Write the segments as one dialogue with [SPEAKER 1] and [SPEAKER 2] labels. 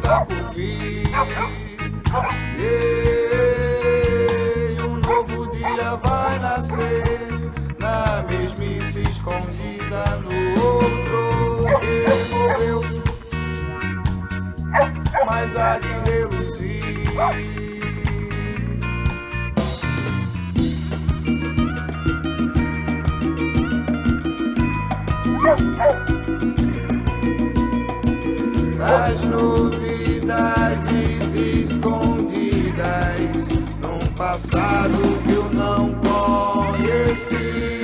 [SPEAKER 1] está por vir. E um novo dia vai nascer, na mesmice escondida no outro que morreu, mas há de reluzir. As novidades escondidas num passado que eu não conheci.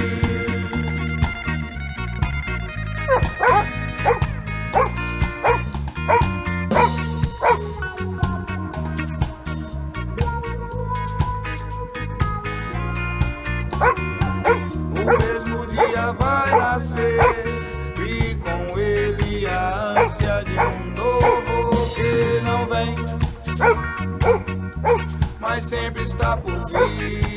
[SPEAKER 1] O mesmo dia vai nascer e com ele a ânsia de um novo que não vem, mas sempre está por vir.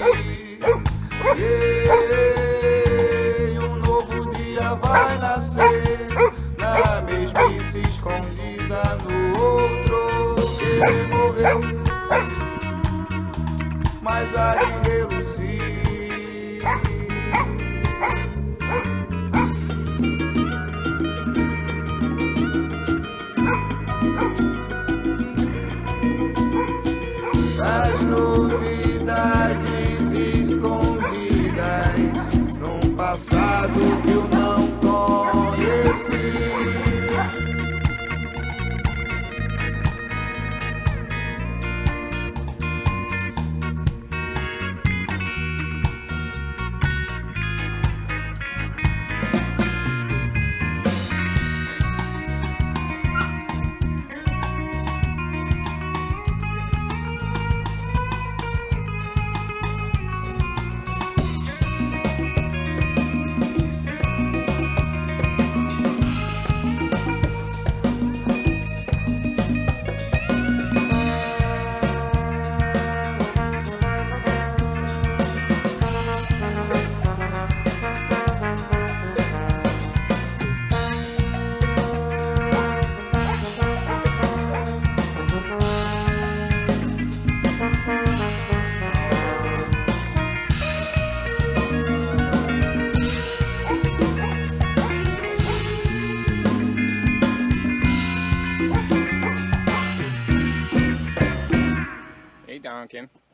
[SPEAKER 1] E um novo dia vai nascer, na mesmice escondida no outro que morreu, mas há de reluzir. As novidades escondidas num passado que eu não conheci.
[SPEAKER 2] Hey, Donkin.